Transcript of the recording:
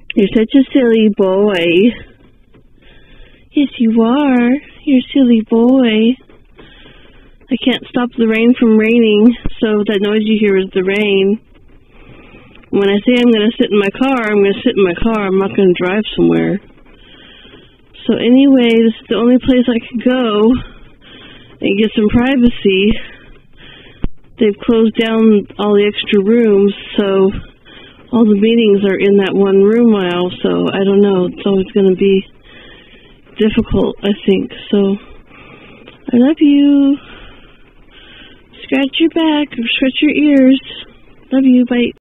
You're such a silly boy. Yes, you are. You're a silly boy. I can't stop the rain from raining, so that noise you hear is the rain. When I say I'm going to sit in my car, I'm going to sit in my car. I'm not going to drive somewhere. So anyway, this is the only place I can go and get some privacy. They've closed down all the extra rooms, so all the meetings are in that one room now, so I don't know. It's always going to be difficult, I think. So, I love you. Scratch your back, or scratch your ears. Love you, bye.